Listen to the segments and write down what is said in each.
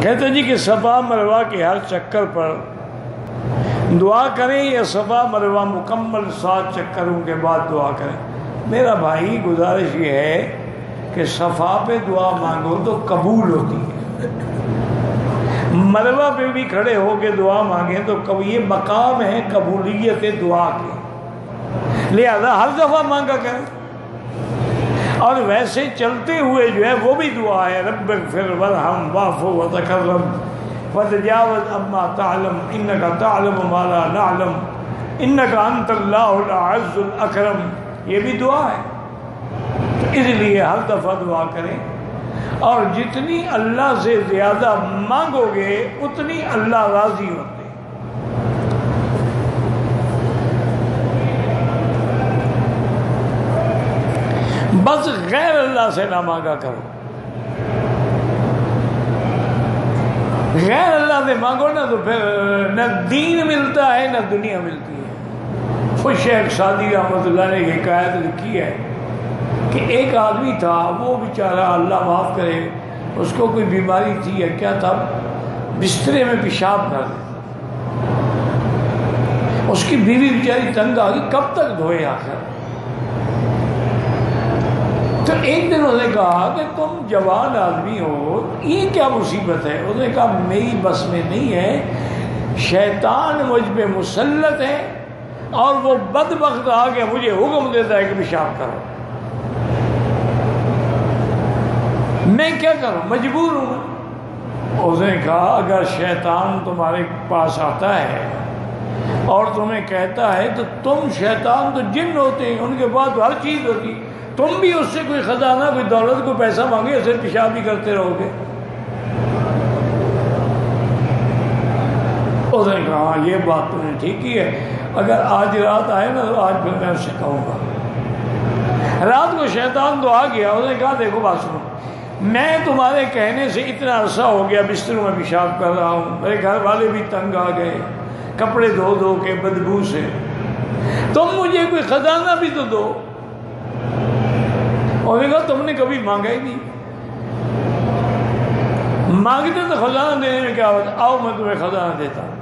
کہتے جی کہ صفا مروہ کے ہر چکر پر دعا کریں یا صفا مروہ مکمل 7 چکروں کے بعد دعا کریں؟ میرا بھائی گزارش یہ ہے کہ صفا پہ دعا مانگو تو قبول ہوتی ہے، مروہ پہ بھی کھڑے ہو کے دعا مانگیں تو یہ مقام ہے قبولیت دعا کے، لہذا ہر دفعہ مانگا کریں۔ اور ویسے چلتے ہوئے جو ہے وہ بھی دعا ہے، رب اغفر وارحم واعف وتکرم وتجاوز عما تعلم انک تعلم ما لا نعلم انک انت اللہ العز الاکرم، یہ بھی دعا ہے۔ اس لیے ہر دفعہ دعا کریں، اور جتنی اللہ سے زیادہ مانگو گے اتنی اللہ راضی ہوتے۔ بس غیر اللہ سے نہ مانگا کرو، غیر اللہ سے مانگو نا تو پھر نہ دین ملتا ہے نہ دنیا ملتی ہے۔ خوش شیخ سعدی رحمۃ اللہ نے یہ حکایت لکھی ہے کہ ایک آدمی تھا، وہ بیچارہ اللہ معاف کرے اس کو کوئی بیماری تھی یا کیا تھا، بسترے میں پیشاب کر دے۔ اس کی بیوی بیچاری تنگ آ گئی، کب تک دھوئے آخر؟ تو ایک دن اس نے کہا کہ تم جوان آدمی ہو، یہ کیا مصیبت ہے؟ اس نے کہا میری بس میں نہیں ہے، شیطان مجھ پہ مسلط ہے اور وہ بدبخت آ کے مجھے حکم دیتا ہے کہ پیشاب کرو، میں کیا کروں، مجبور ہوں۔ اس نے کہا اگر شیطان تمہارے پاس آتا ہے اور تمہیں کہتا ہے تو تم، شیطان تو جن ہوتے ہیں، ان کے پاس تو ہر چیز ہوتی، تم بھی اس سے کوئی خزانہ، کوئی دولت، کوئی پیسہ مانگے اسے پیشاب بھی کرتے رہو گے۔ اس نے کہا یہ بات تم نے ٹھیک کی ہے، اگر آج رات آئے نا تو آج پھر میں اس سے کہوں گا۔ رات کو شیطان تو آ گیا، اس نے کہا دیکھو بات سنو، میں تمہارے کہنے سے اتنا عرصہ ہو گیا بستروں میں پیشاب کر رہا ہوں، میرے گھر والے بھی تنگ آ گئے کپڑے دھو دھو کے بدبو سے، تم مجھے کوئی خزانہ بھی تو دو۔ اور نے کہا تم نے کبھی مانگا ہی نہیں، مانگتے تو خزانہ دینے میں کیا ہوتا، آؤ میں تمہیں خزانہ دیتا ہوں۔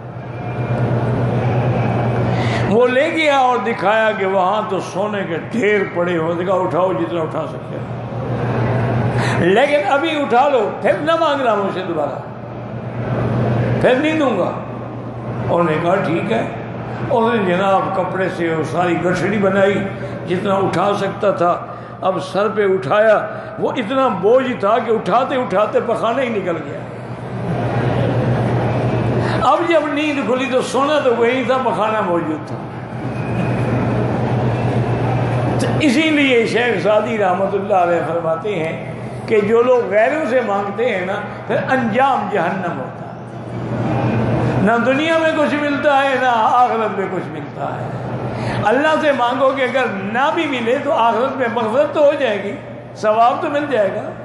وہ لے گیا اور دکھایا کہ وہاں تو سونے کے ڈھیر پڑے ہو، کہا اٹھاؤ جتنا اٹھا سکتے ہو، لیکن ابھی اٹھا لو، پھر نہ مانگنا مجھ سے دوبارہ، پھر نہیں دوں گا۔ انہوں نے کہا ٹھیک ہے۔ انہوں نے جناب کپڑے سے وہ ساری گٹھڑی بنائی جتنا اٹھا سکتا تھا، اب سر پہ اٹھایا، وہ اتنا بوجھ تھا کہ اٹھاتے اٹھاتے پخانہ ہی نکل گیا۔ اب جب نیند کھلی تو سونا تو وہی تھا، پخانہ موجود تھا۔ تو اسی لیے شیخ سعدی رحمۃ اللہ علیہ فرماتے ہیں کہ جو لوگ غیروں سے مانگتے ہیں نا، پھر انجام جہنم ہوتا ہے، نہ دنیا میں کچھ ملتا ہے نہ آخرت میں کچھ ملتا ہے۔ اللہ سے مانگو کہ اگر نہ بھی ملے تو آخرت میں مغفرت تو ہو جائے گی، ثواب تو مل جائے گا۔